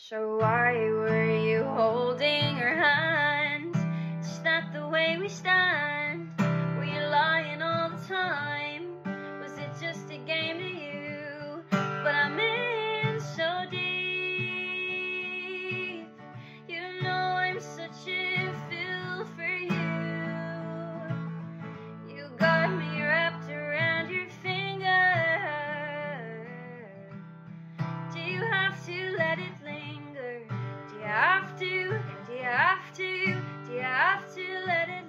So why were you holding her hand? It's not the way we stand. Were you lying all the time? Was it just a game to you? But I'm in so deep. You know I'm such a fool for you. You got me wrapped around your finger. Do you have to let it linger? Do you have to? Do you have to? Do you have to let it